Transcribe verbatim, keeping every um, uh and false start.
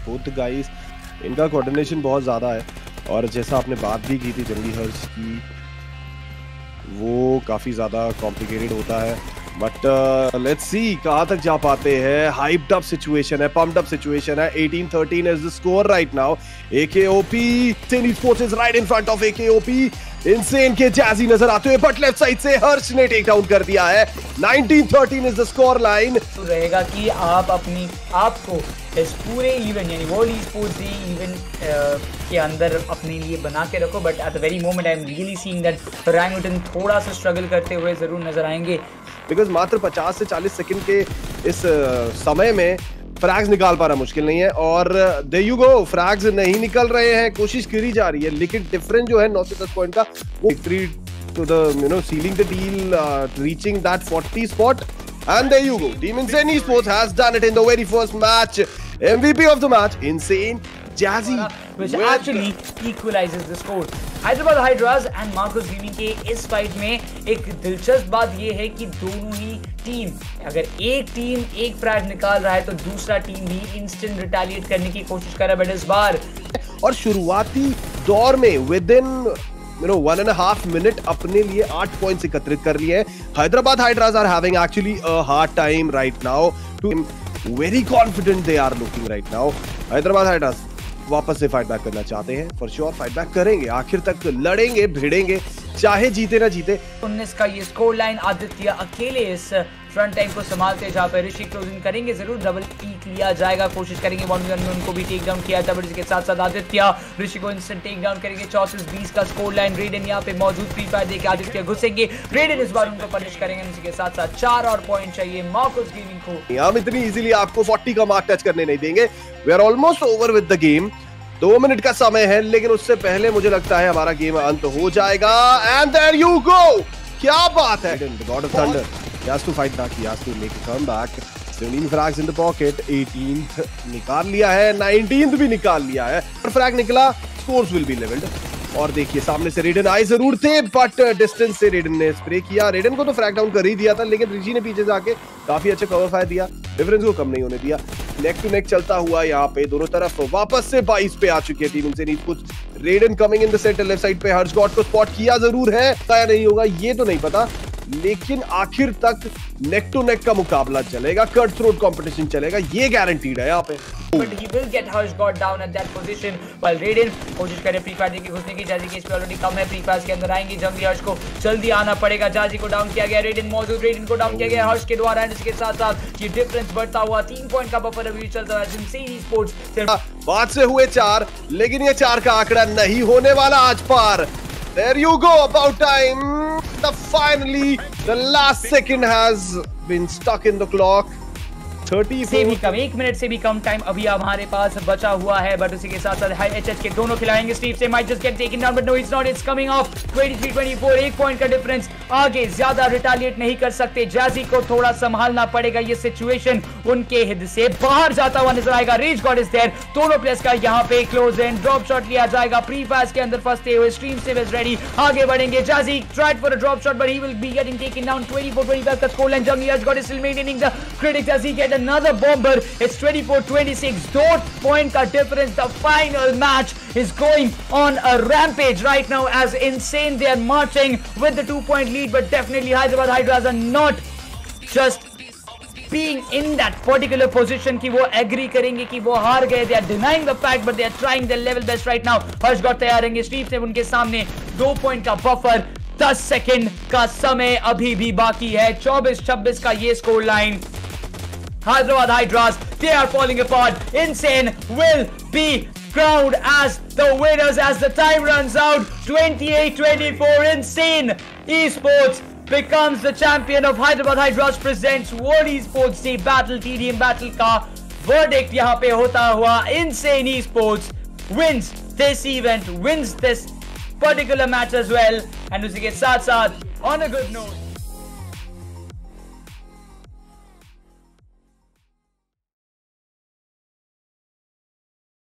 Both guys, इनका coordination बहुत ज़्यादा है और जैसा आपने बात भी की थी जंगली हर्ष की, वो काफ़ी ज़्यादा कॉम्प्लिकेटेड होता है। बट लेट्स सी कहाँ तक जा पाते हैं। हाइप्ड अप सिचुएशन है, पम्प्ड अप सिचुएशन है। Eighteen thirteen is the score right now. AKOP Insane Esports is right in front of AKOP. Insane के जैजी नजर आते हुए बट लेफ्ट साइड से हर्ष ने टेक डाउन कर दिया है। Nineteen thirteen is the score line. तो रहेगा कि आप अपनी आपको इस पूरे इवेंट यानी वर्ल्ड ई-स्पोर्ट्स इवेंट के अंदर अपने लिए बना के रखो। But at the very moment I am really seeing that orangutan थोड़ा सा स्ट्रगल करते हुए जरूर नजर आएंगे, बिकॉज मात्र पचास से चालीस सेकंड के इस समय में फ्रैग्स निकाल पाना मुश्किल नहीं है। और दे यू गो, फ्रैग्स नहीं निकल रहे हैं, कोशिश करी जा रही है, लेकिन डिफरेंस जो है नौ से दस पॉइंट का, वो victory to the you know sealing the deal, reaching that forty spot. And there you go. Team Insane Esports has done it in the very first match. M V P of the match, Insane Jazzy, which actually equalizes the score. Hyderabad Hydras and Marcus Gaming के इस fight में एक दिलचस्प बात ये है कि दोनों ही टीम, अगर एक टीम एक फ्रैग निकाल रहा है तो दूसरा टीम भी इंस्टेंट रिटेलिएट करने की कोशिश कर रहा है। बट इस बार और शुरुआती दौर में within you know one and a half minute अपने लिए आठ पॉइंट्स एकत्रित कर लिए हैं। Hyderabad Hydras are having actually a hard time right now too very confident they are looking right now. Hyderabad Hydras वापस से फाइट बैक करना चाहते हैं, फॉर श्योर फाइट बैक करेंगे, आखिर तक लड़ेंगे भिड़ेंगे, चाहे जीते ना जीते। उन्नीस का ये स्कोर लाइन, आदित्य अकेले इस फ्रंट टाइम को संभालते जहाँ पे ऋषि क्लोजिंग करेंगे, जरूर डबल पीक लिया जाएगा, कोशिश करेंगे वन वन में उनको भी टेक डाउन किया था। बट इसके साथ साथ आदित्य ऋषि को इंस्टेंट टेक डाउन करेंगे। चौंतीस बीस का स्कोर लाइन। रेडन यहाँ पे मौजूद, फ्री फायर देके आदित्य घुसेंगे, रेडन इस बार उनको पनिश करेंगे। इसके साथ साथ चार और पॉइंट चाहिए मार्कस गेमिंग को। हम इतनी इजीली आपको फोर्टी का मार्क टच करने नहीं देंगे। We are almost over with the game. दो मिनट का समय है, लेकिन उससे पहले मुझे लगता है हमारा गेम अंत हो जाएगा। एंड देयर यू गो, क्या बात है। God of thunder he has to fight back, he has to make a comeback. seventeen frags in the pocket, eighteenth निकाल लिया है, nineteenth भी निकाल लिया है। फ्रैग निकला, scores will be leveled। और देखिए सामने से रेडन आए जरूर थे, बट डिस्टेंस से रेडन ने स्प्रे किया। रेडन को तो फ्रैग डाउन कर ही दिया था, लेकिन रिजी ने पीछे जाके काफी अच्छा कवर फायर दिया, डिफरेंस को कम नहीं होने दिया। नेक टू नेक चलता हुआ यहाँ पे दोनों तरफ वापस से बाईस पे आ चुकी है team Insane esports. Raiden coming in the center left side पे, हर्ष गॉड को स्पॉट किया जरूर है, या नहीं होगा ये तो नहीं पता, लेकिन आखिर तक नेक टू नेक का मुकाबला चलेगा, कट थ्रोट कंपटीशन चलेगा, ये गारंटीड है यहाँ पे। But he will get Harsh got down at that position while Raiden कोशिश करे फ्री फायर देके घुसने की। जाजी की स्पीड ऑलरेडी कम है, फ्री फायर के अंदर आएंगे, जंगली हर्ष को जल्दी आना पड़ेगा। जाजी को डाउन किया गया, रेडन मौजूद, रेडन को डाउन किया गया हर्ष के द्वारा। एंड इसके साथ साथ ये डिफरेंस बढ़ता हुआ तीन पॉइंट का बफर अभी चलता है। इंसेन ईस्पोर्ट्स बात से हुए चार, लेकिन ये चार का आंकड़ा नहीं होने वाला आज पार। There you go, about time. The finally, the last second has been stuck in the clock. Thirty से भी कम, एक मिनट से भी कम टाइम अभी हमारे पास बचा हुआ है। बट उसी के साथ साथ हाई एचएच के दोनों खिलाएंगे। स्टीव से might just get taken down, but no it's not, it's coming off. Twenty three twenty four, एक पॉइंट का डिफरेंस, आगे ज्यादा रिटेलिएट नहीं कर सकते। जैजी को थोड़ा संभालना पड़ेगा, ये सिचुएशन उनके हित से बाहर जाता हुआ नजर आएगा। रीच गॉड इज देयर, दोनों प्लेयर्स का यहाँ पे क्लोज एंड ड्रॉप शॉट लिया जाएगा। फ्री फायर के अंदर फंसते हुए स्ट्रीम से इज रेडी, आगे बढ़ेंगे। Jazzy tried for a drop shot but he will be getting taken down. Twenty four twenty five का स्कोर लाइन। जंगली Harsh god is still maintaining the critic as he get another bomber. It's twenty-four twenty-six, dot point ka difference. The final match is going on a rampage right now as Insane, they are marching with the two point lead, but definitely Hyderabad Hydras are not just being in that particular position कि वो agree करेंगे कि वो हार गए। They are denying the fact, but they are trying their level best right now. Harsh god तैयार रहेंगे, Steve से उनके सामने दो पॉइंट का बफर, दस सेकंड का समय अभी भी बाकी है। चौबीस छब्बीस का ये score line. Hyderabad Hydras, they are falling apart. Insane will be crowned as the winners as the time runs out. twenty-eight twenty-four, Insane Esports becomes the champion of Hyderabad Hydras presents World Esports Day Battle, T D M Battle का verdict यहाँ पे होता हुआ। Insane Esports wins this event, wins this particular match as well. And उसी के साथ साथ on a good note,